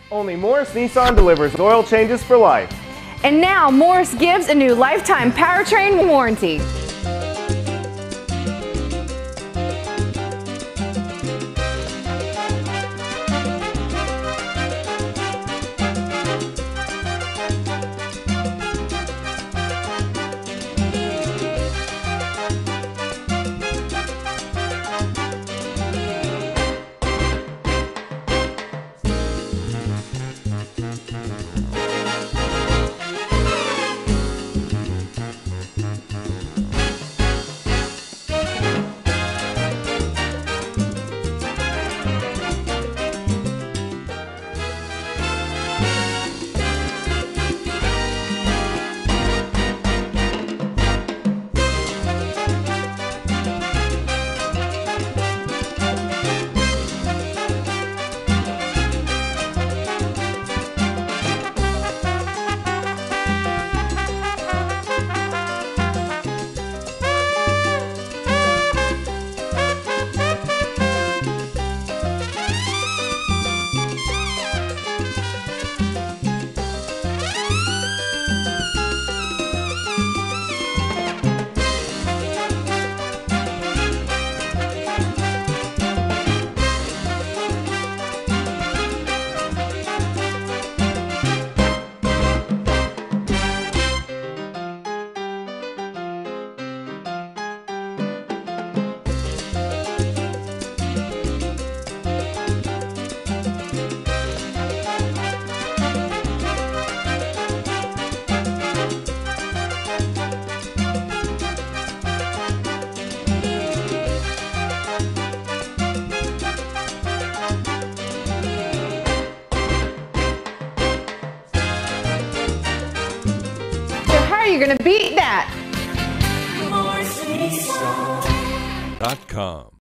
Only Morris Nissan delivers oil changes for life. And now Morris gives a new lifetime powertrain warranty. You're gonna beat that. .com